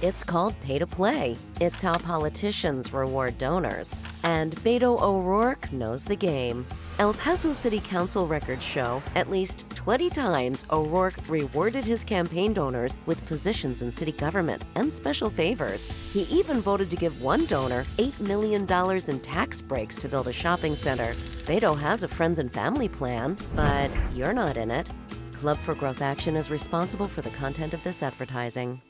It's called pay to play. It's how politicians reward donors. And Beto O'Rourke knows the game. El Paso City Council records show at least 20 times O'Rourke rewarded his campaign donors with positions in city government and special favors. He even voted to give one donor $8 million in tax breaks to build a shopping center. Beto has a friends and family plan, but you're not in it. Club for Growth Action is responsible for the content of this advertising.